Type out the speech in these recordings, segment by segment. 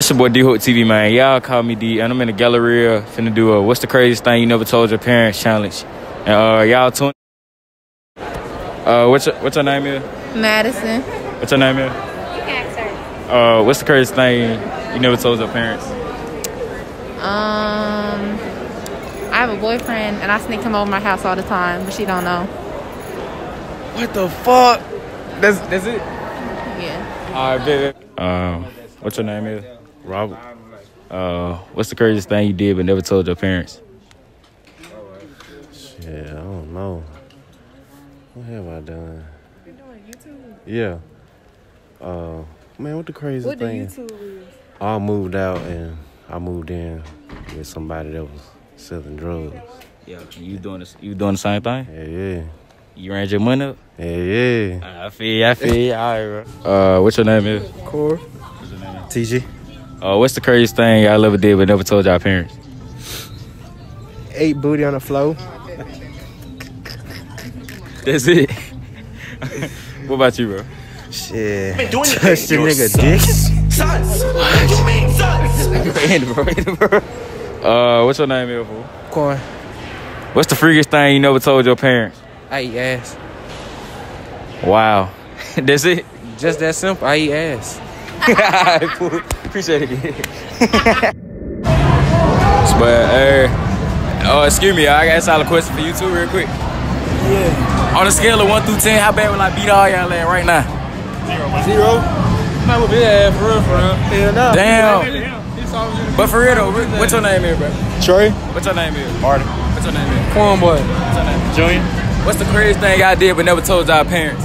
It's your boy D-Hook TV, man. Y'all call me D, and I'm in the Galleria finna do a What's the Craziest Thing You Never Told Your Parents challenge. And y'all tune. What's your name is? Madison. What's your name is? You can ask her. What's the craziest thing you never told your parents? I have a boyfriend, and I sneak him over my house all the time, but she don't know. What the fuck? That's it? Yeah. Alright, baby. What's your name is? Robert. What's the craziest thing you did but never told your parents? Shit, I don't know. What have I done? You doing YouTube? Yeah. Man, what the craziest What do thing? YouTube is? I moved out and I moved in with somebody that was selling drugs. Yeah. You doing the same thing? Yeah. You ran your money up? Yeah. I feel you. Alright, bro. What's your name is? Core. What's your name? TG. What's the craziest thing y'all ever did but never told y'all parents? Ate booty on the floor. That's it. What about you, bro? Shit. Touched your nigga dick. What's your name, is, fool? Corn. What's the freakiest thing you never told your parents? I eat ass. Wow. That's it? Just that simple. I eat ass. Appreciate it. But, excuse me, I got a solid question for you too real quick. Yeah. On a scale of 1 through 10, how bad will I beat all y'all at right now? 0. Might be bad, for real. Hell no. Damn. But for real though, what's your name is, bro? Trey. What's your name is? Marty. What's your name is? Corn boy. What's your name is? Junior. What's the craziest thing y'all did but never told y'all parents?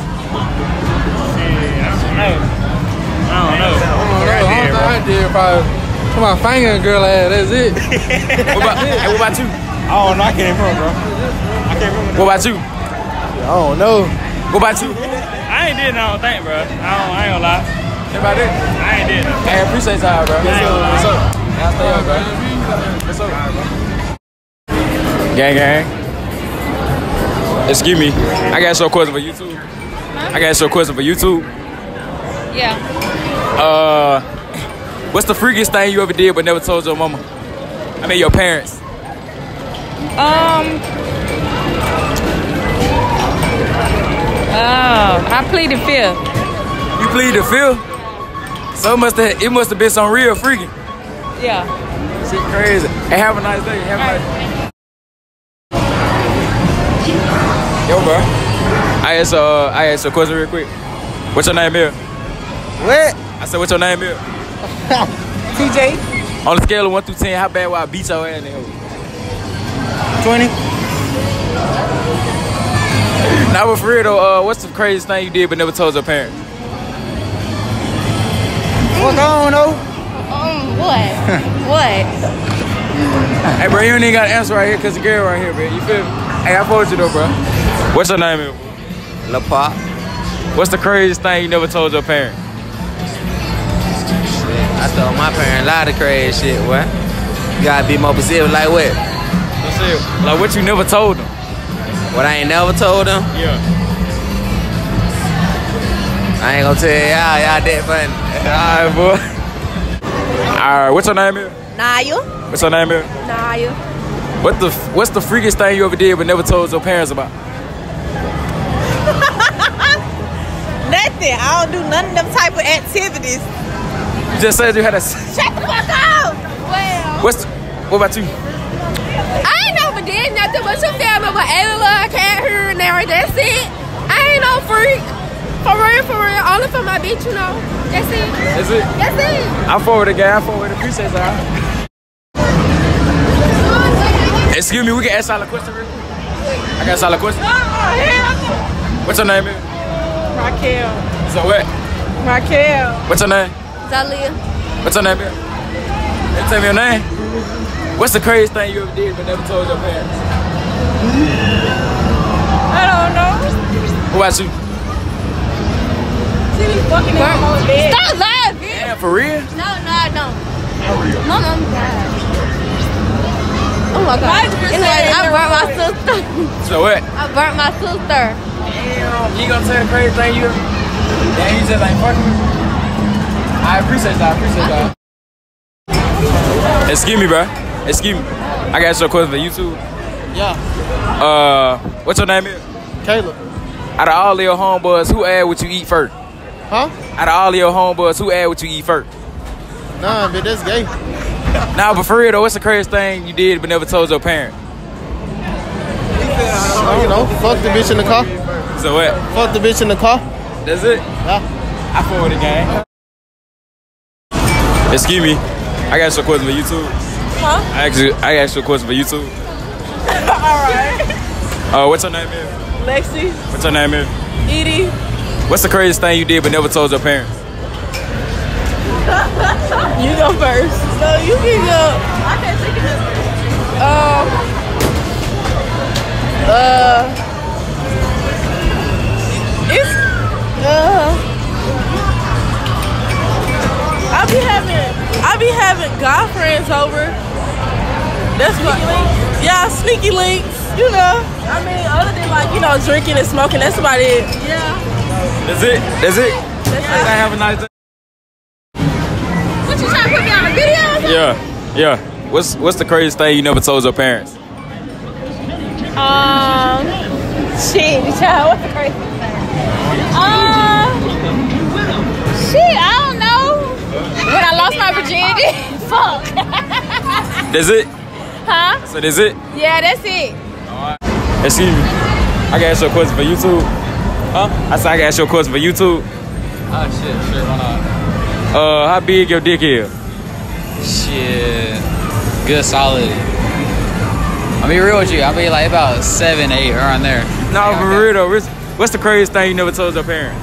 I don't know. I did probably put my finger in a girl ass. That's it. What about you? I don't know. I can't remember, bro. I can't remember. What about you? I don't know. What about you? I ain't did no thing, bro. I ain't gonna lie. What about it? I ain't did no. Hey, appreciate y'all, bro. What's up? Y'all stay up, bro. What's up? Gang. Excuse me. I got your question for YouTube. I got your question for YouTube. Yeah. What's the freakiest thing you ever did but never told your mama? I mean, your parents. I pleaded fifth. You plead the fifth? So it must have been some real freaky. Yeah. Shit crazy. Hey, have a nice day. Have a nice day. Yo, bro. I asked a question real quick. What's your name here? What? I said, what's your name here? TJ. On a scale of 1 through 10, how bad will I beat your ass in the hole? 20. Now, but for real though, what's the craziest thing you did but never told your parents? Fuck, I don't know. What? Hey, bro, you ain't even got to answer right here because the girl right here, man. You feel me? Hey, I told you though, bro. What's your name here? La Pop. What's the craziest thing you never told your parents? I told my parents a lot of crazy shit, what? You gotta be more specific, like what? What's it? Like what you never told them? What I ain't never told them? Yeah. I ain't gonna tell y'all that funny. Alright, boy. Alright, what's your name here? Naya. What's your name here? Naya. What's the freakiest thing you ever did but never told your parents about? Nothing. I don't do none of them type of activities. You just said you had a... Shut the fuck up! Well, What about you? I ain't never did nothing but you feel me with Ayla, cat here and there. That's it. I ain't no freak. For real. Only for my bitch, you know. That's it. That's it? That's it. I'm forward again. I'm forward. Appreciate y'all. Excuse me, we can ask y'all a question real quick? I got a solid question. What's your name here? Raquel. So what? Raquel. What's your name? Zalia. What's your name here? Hey, tell me your name. What's the craziest thing you ever did but never told your parents? I don't know. What about you? She be fucking in my bed. Stop laughing. Damn, for real? No, I don't. For real? My mom died. Oh my God. Anyway, I burnt my sister. So what? I burnt my sister. Damn, you gonna tell the crazy thing you... Damn, you just ain't fucking with me. I appreciate y'all. Excuse me, bro. Excuse me. I got your question for YouTube. Yeah. What's your name is? Caleb. Out of all your homeboys, who add what you eat first? Huh? Out of all your homeboys, who add what you eat first? Nah, but that's gay. Nah, but for real though, what's the craziest thing you did but never told your parent? You know, fuck the bitch in the car. So what? Fuck the bitch in the car. That's it? Yeah. I forward the game. Excuse me. I got your question for YouTube. Huh? I asked you a question for YouTube. Alright. What's your name is? Lexi. What's your name is? Edie. What's the craziest thing you did but never told your parents? You go first. No, you can go. I can't take it. I be having guy friends over. That's what. Yeah, sneaky links. You know. I mean, other than like, you know, drinking and smoking, that's about it. Yeah. That's it? That's it? That's I have a nice day. What you trying to put me on a video or something? Yeah. What's the craziest thing you never told your parents? Shit, child, what's the craziest thing? Shit, I don't know. When I lost my virginity, fuck. That's it? Huh? So that's it? Yeah, that's it. Alright. Excuse me. I can ask you a question for YouTube. Huh? I said I can ask you a question for YouTube. Oh shit, sure, why not? How big your dick is? Shit, good solid. I'll be real with you. I'll be like about 7, 8 around there. No, for real though. What's the craziest thing you never told your parents?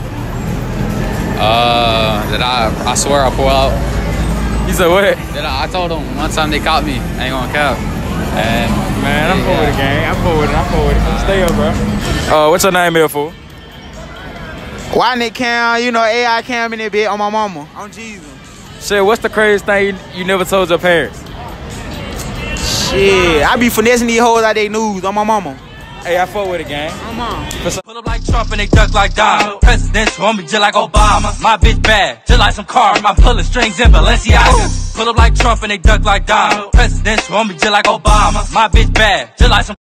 That I swear I'll pull out. You said what? That I told them one time they caught me. I ain't gonna cap. And man, I'm forward the gang. I'm forward it. Stay up, bro. What's your name here for? Why Cam, you know, AI Cam in that bit on my mama. On Jesus. Shit, what's the craziest thing you never told your parents? Shit, I be finessing these hoes out they news on my mama. Hey, I fuck with it, gang. Come on. Pull up like Trump and they duck like Donald. Presidential on me just like Obama. My bitch bad, just like some car. My pulling strings in Balenciaga. Pull up like Trump and they duck like Donald. Presidential on me just like Obama. My bitch bad, just like some